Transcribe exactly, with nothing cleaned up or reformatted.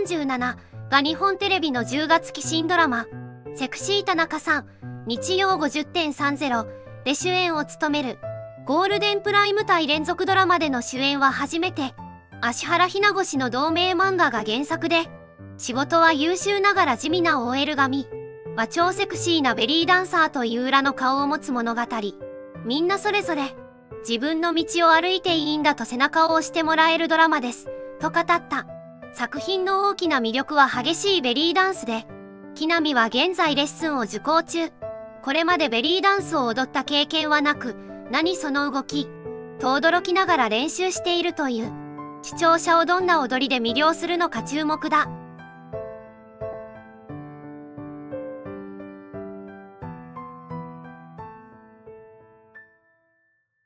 じゅうななが日本テレビのじゅうがつ期新ドラマ「セクシー田中さん」日曜 ごじゅってんさんじゅう で主演を務めるゴールデンプライム帯連続ドラマでの主演は初めて。芦原ひな子氏の同名漫画が原作で、仕事は優秀ながら地味な オーエル 髪は超セクシーなベリーダンサーという裏の顔を持つ物語。みんなそれぞれ自分の道を歩いていいんだと背中を押してもらえるドラマですと語った。作品の大きな魅力は激しいベリーダンスで、木南は現在レッスンを受講中。これまでベリーダンスを踊った経験はなく、何その動きと驚きながら練習しているという。視聴者をどんな踊りで魅了するのか注目だ。